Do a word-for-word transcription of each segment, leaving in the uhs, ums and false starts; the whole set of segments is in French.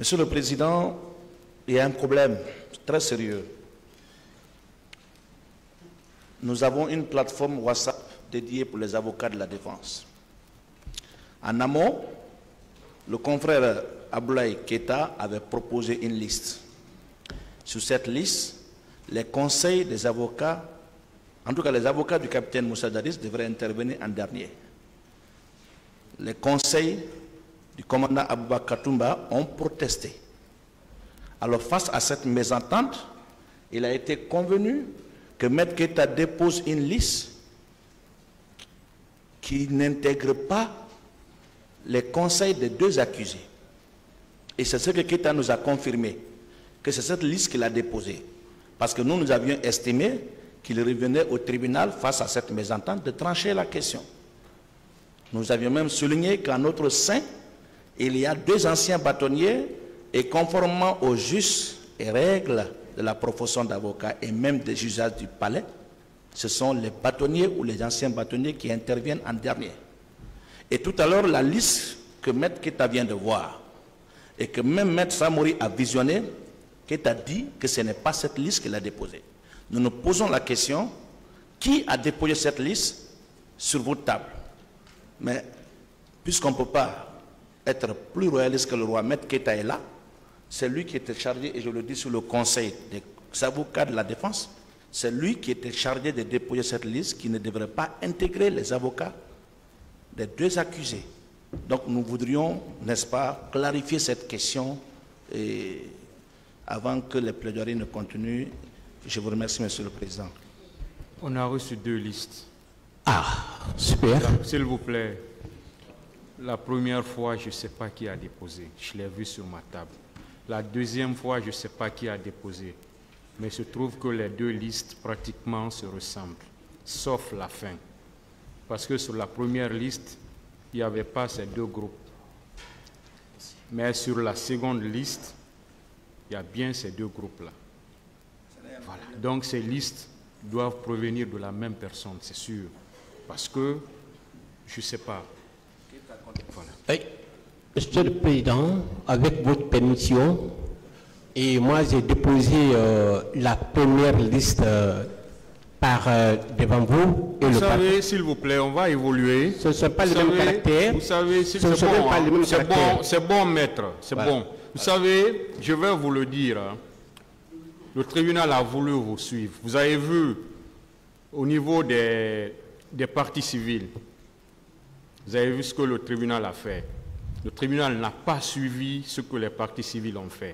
Monsieur le Président, il y a un problème très sérieux. Nous avons une plateforme WhatsApp dédiée pour les avocats de la défense. En amont, le confrère Abdoulaye Keita avait proposé une liste. Sur cette liste, les conseils des avocats, en tout cas les avocats du capitaine Moussa Dadis devraient intervenir en dernier. Les conseils du commandant Aboubakar Toumba ont protesté. Alors face à cette mésentente, il a été convenu que Maître Keita dépose une liste qui n'intègre pas les conseils des deux accusés. Et c'est ce que Keita nous a confirmé, que c'est cette liste qu'il a déposée. Parce que nous, nous avions estimé qu'il revenait au tribunal face à cette mésentente de trancher la question. Nous avions même souligné qu'en notre sein, il y a deux anciens bâtonniers et conformément aux justes et règles de la profession d'avocat et même des usages du palais, ce sont les bâtonniers ou les anciens bâtonniers qui interviennent en dernier. Et tout à l'heure, la liste que Maître Keita vient de voir et que même Maître Samori a visionné, Keita dit que ce n'est pas cette liste qu'il a déposée. Nous nous posons la question, qui a déposé cette liste sur votre table? Mais puisqu'on ne peut pas être plus royaliste que le roi, Maître Keita est là, c'est lui qui était chargé, et je le dis sous le conseil des avocats de la défense, c'est lui qui était chargé de déposer cette liste qui ne devrait pas intégrer les avocats des deux accusés. Donc nous voudrions, n'est-ce pas, clarifier cette question et avant que les plaidoiries ne continuent. Je vous remercie, Monsieur le Président. On a reçu deux listes. Ah, super. S'il vous plaît, la première fois, je ne sais pas qui a déposé. Je l'ai vu sur ma table. La deuxième fois, je ne sais pas qui a déposé. Mais il se trouve que les deux listes pratiquement se ressemblent, sauf la fin. Parce que sur la première liste, il n'y avait pas ces deux groupes. Mais sur la seconde liste, il y a bien ces deux groupes-là. Voilà. Donc ces listes doivent provenir de la même personne, c'est sûr. Parce que, je ne sais pas. Voilà. Hey, Monsieur le Président, avec votre permission, et moi j'ai déposé euh, la première liste euh, par euh, devant vous. Et vous le savez, s'il vous plaît, on va évoluer. Ce ne sont pas vous les savez, mêmes caractères. Vous savez, ce ne sont bon, pas hein, les mêmes c'est caractères. bon, c'est bon, maître, c'est Voilà. bon. Vous voilà. savez, je vais vous le dire. Hein, le tribunal a voulu vous suivre. Vous avez vu, au niveau des, des parties civiles, vous avez vu ce que le tribunal a fait. Le tribunal n'a pas suivi ce que les parties civiles ont fait.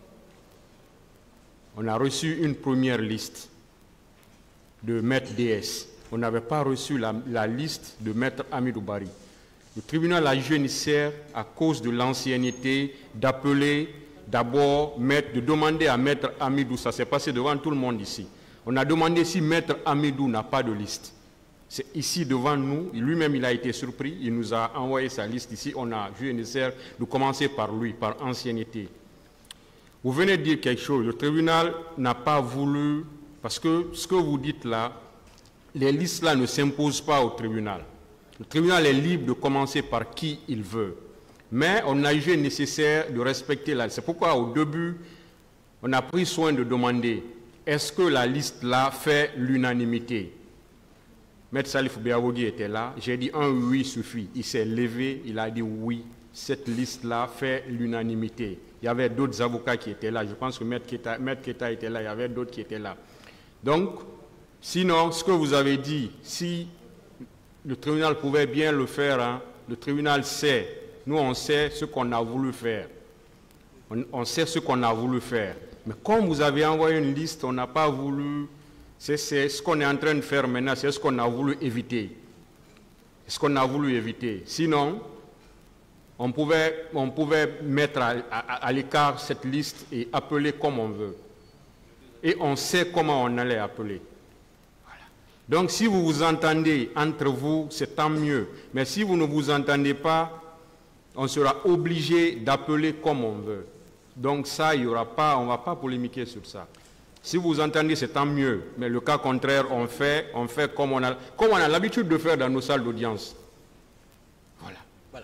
On a reçu une première liste de Maître D S. On n'avait pas reçu la, la liste de Maître Hamidou Bari. Le tribunal a jugé nécessaire, à cause de l'ancienneté, d'appeler d'abord, de demander à Maître Hamidou, ça s'est passé devant tout le monde ici. On a demandé si Maître Hamidou n'a pas de liste. C'est ici devant nous, lui-même il a été surpris, il nous a envoyé sa liste ici, on a jugé nécessaire de commencer par lui, par ancienneté. Vous venez de dire quelque chose, le tribunal n'a pas voulu, parce que ce que vous dites là, les listes là ne s'imposent pas au tribunal. Le tribunal est libre de commencer par qui il veut. Mais on a jugé nécessaire de respecter la liste. C'est pourquoi au début, on a pris soin de demander, est-ce que la liste là fait l'unanimité? Maître Salif Biawogi était là, j'ai dit un oui suffit. Il s'est levé, il a dit oui, cette liste-là fait l'unanimité. Il y avait d'autres avocats qui étaient là, je pense que Maître Keita, Maître Keita était là, il y avait d'autres qui étaient là. Donc, sinon, ce que vous avez dit, si le tribunal pouvait bien le faire, hein, le tribunal sait, nous on sait ce qu'on a voulu faire. On, on sait ce qu'on a voulu faire. Mais comme vous avez envoyé une liste, on n'a pas voulu... C'est ce qu'on est en train de faire maintenant, c'est ce qu'on a voulu éviter. C'est ce qu'on a voulu éviter. Sinon, on pouvait, on pouvait mettre à, à, à l'écart cette liste et appeler comme on veut. Et on sait comment on allait appeler. Voilà. Donc si vous vous entendez entre vous, c'est tant mieux. Mais si vous ne vous entendez pas, on sera obligé d'appeler comme on veut. Donc ça, il y aura pas, on ne va pas polémiquer sur ça. Si vous entendez, c'est tant mieux. Mais le cas contraire, on fait, on fait comme on a, comme on a l'habitude de faire dans nos salles d'audience. Voilà. Voilà.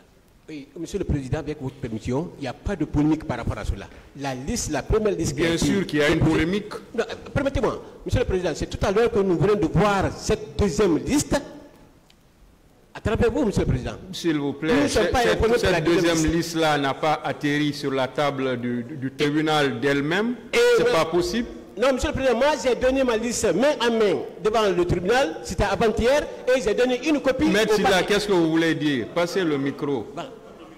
Oui, Monsieur le Président, avec votre permission, il n'y a pas de polémique par rapport à cela. La liste, la première liste... Bien sûr qu'il y a une polémique. Non, permettez-moi, Monsieur le Président, c'est tout à l'heure que nous venons de voir cette deuxième liste. À travers vous, Monsieur le Président. S'il vous plaît, cette, cette, cette deuxième liste-là n'a pas atterri sur la table du, du tribunal d'elle-même. C'est ouais. pas possible. Non, Monsieur le Président, moi j'ai donné ma liste main en main devant le tribunal, c'était avant-hier, et j'ai donné une copie. Maître Silla, qu'est-ce que vous voulez dire? Passez le micro. Voilà.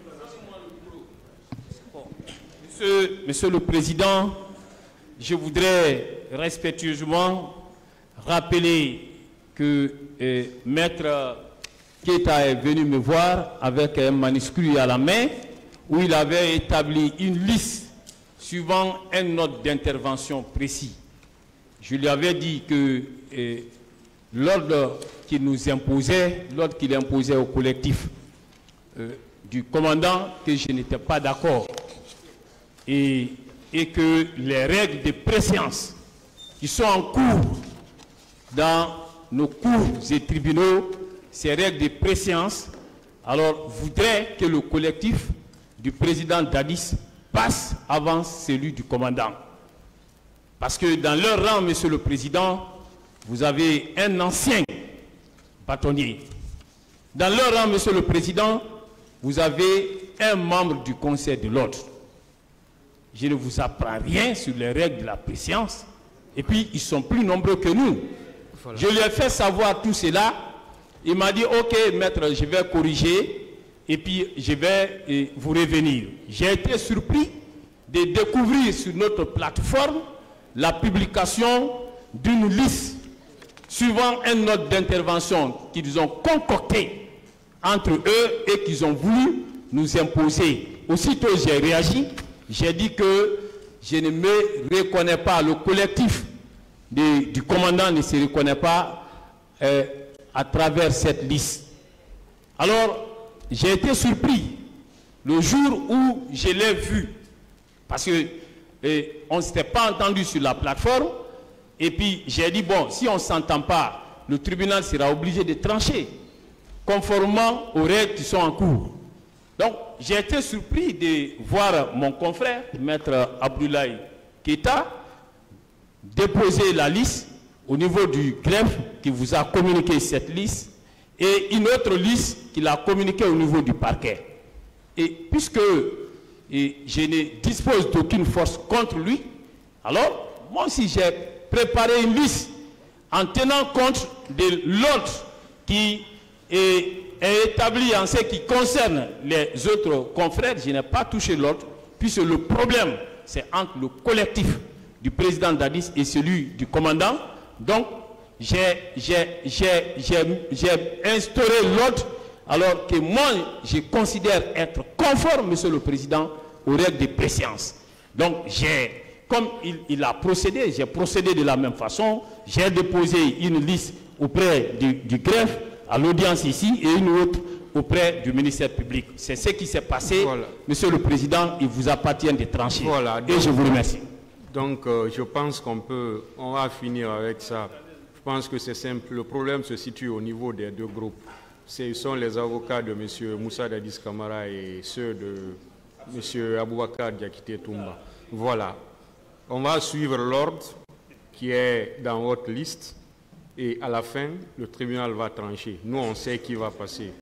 Monsieur, Monsieur le Président, je voudrais respectueusement rappeler que euh, Maître Keita est venu me voir avec un manuscrit à la main où il avait établi une liste suivant un ordre d'intervention précis. Je lui avais dit que euh, l'ordre qu'il nous imposait, l'ordre qu'il imposait au collectif euh, du commandant, que je n'étais pas d'accord. Et, et que les règles de préséance qui sont en cours dans nos cours et tribunaux, ces règles de préséance, alors voudraient que le collectif du président Dadis passe avant celui du commandant. Parce que dans leur rang, Monsieur le Président, vous avez un ancien bâtonnier. Dans leur rang, Monsieur le Président, vous avez un membre du Conseil de l'ordre. Je ne vous apprends rien sur les règles de la préséance. Et puis, ils sont plus nombreux que nous. Voilà. Je lui ai fait savoir tout cela. Il m'a dit, ok, maître, je vais corriger. Et puis, je vais eh, vous revenir. J'ai été surpris de découvrir sur notre plateforme la publication d'une liste suivant un ordre d'intervention qu'ils ont concocté entre eux et qu'ils ont voulu nous imposer. Aussitôt, j'ai réagi. J'ai dit que je ne me reconnais pas, le collectif de, du commandant ne se reconnaît pas euh, à travers cette liste. Alors, j'ai été surpris le jour où je l'ai vu, parce que eh, on ne s'était pas entendu sur la plateforme, et puis j'ai dit, bon, si on ne s'entend pas, le tribunal sera obligé de trancher, conformément aux règles qui sont en cours. Donc, j'ai été surpris de voir mon confrère, Maître Abdoulaye Keita, déposer la liste au niveau du greffe qui vous a communiqué cette liste et une autre liste qu'il a communiquée au niveau du parquet. Et puisque et je ne dispose d'aucune force contre lui, alors moi aussi j'ai préparé une liste en tenant compte de l'ordre qui est est établi en ce qui concerne les autres confrères. Je n'ai pas touché l'ordre, puisque le problème, c'est entre le collectif du président Dadis et celui du commandant. Donc, j'ai instauré l'ordre, alors que moi, je considère être conforme, Monsieur le Président, aux règles de préséance. Donc, j'ai, comme il, il a procédé, j'ai procédé de la même façon. J'ai déposé une liste auprès du, du greffe, à l'audience ici, et une autre auprès du ministère public. C'est ce qui s'est passé. Voilà. Monsieur le Président, il vous appartient de trancher. Voilà, donc, et je vous remercie. Donc, euh, je pense qu'on peut, on va finir avec ça. Je pense que c'est simple. Le problème se situe au niveau des deux groupes. Ce sont les avocats de M. Moussa Dadis Camara et ceux de M. Aboubakar Diakité Toumba. Voilà. On va suivre l'ordre qui est dans votre liste. Et à la fin, le tribunal va trancher. Nous, on sait qui va passer.